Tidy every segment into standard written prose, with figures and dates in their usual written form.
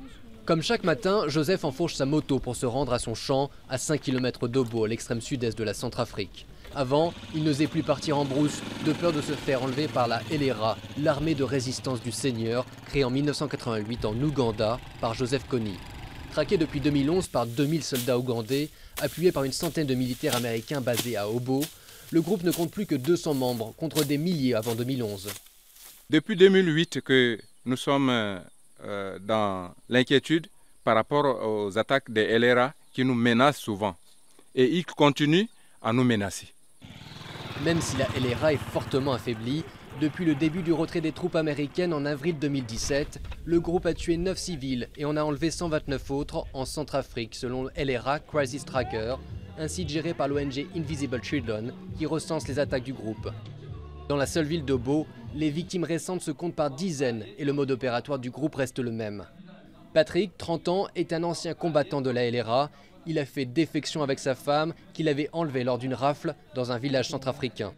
Comme chaque matin, Joseph enfourche sa moto pour se rendre à son champ à 5 km d'Obo, à l'extrême sud-est de la Centrafrique. Avant, il n'osait plus partir en brousse, de peur de se faire enlever par la LRA, l'armée de résistance du Seigneur, créée en 1988 en Ouganda par Joseph Kony. Traqué depuis 2011 par 2000 soldats ougandais, appuyé par une centaine de militaires américains basés à Obo, le groupe ne compte plus que 200 membres, contre des milliers avant 2011. Depuis 2008 que nous sommes dans l'inquiétude par rapport aux attaques des LRA qui nous menacent souvent. Et ils continuent à nous menacer. Même si la LRA est fortement affaiblie, depuis le début du retrait des troupes américaines en avril 2017, le groupe a tué 9 civils et en a enlevé 129 autres en Centrafrique, selon le LRA Crisis Tracker, un site géré par l'ONG Invisible Children qui recense les attaques du groupe. Dans la seule ville d'Obo, les victimes récentes se comptent par dizaines et le mode opératoire du groupe reste le même. Patrick, 30 ans, est un ancien combattant de la LRA. Il a fait défection avec sa femme qu'il avait enlevée lors d'une rafle dans un village centrafricain.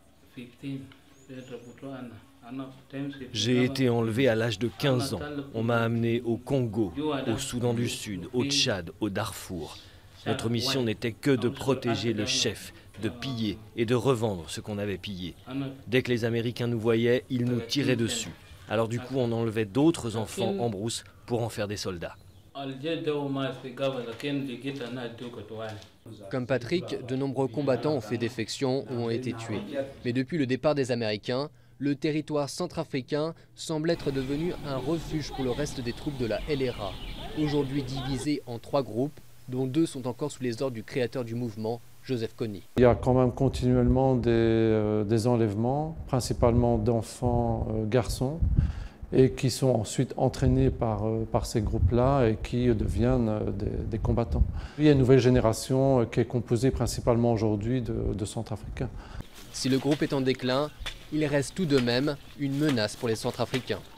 J'ai été enlevé à l'âge de 15 ans. On m'a amené au Congo, au Soudan du Sud, au Tchad, au Darfour. Notre mission n'était que de protéger le chef, de piller et de revendre ce qu'on avait pillé. Dès que les Américains nous voyaient, ils nous tiraient dessus. Alors du coup, on enlevait d'autres enfants en brousse pour en faire des soldats. Comme Patrick, de nombreux combattants ont fait défection ou ont été tués. Mais depuis le départ des Américains, le territoire centrafricain semble être devenu un refuge pour le reste des troupes de la LRA. Aujourd'hui divisé en 3 groupes, dont 2 sont encore sous les ordres du créateur du mouvement, Joseph Kony. Il y a quand même continuellement des enlèvements, principalement d'enfants garçons, et qui sont ensuite entraînés par ces groupes-là et qui deviennent des combattants. Il y a une nouvelle génération qui est composée principalement aujourd'hui de Centrafricains. Si le groupe est en déclin, il reste tout de même une menace pour les Centrafricains.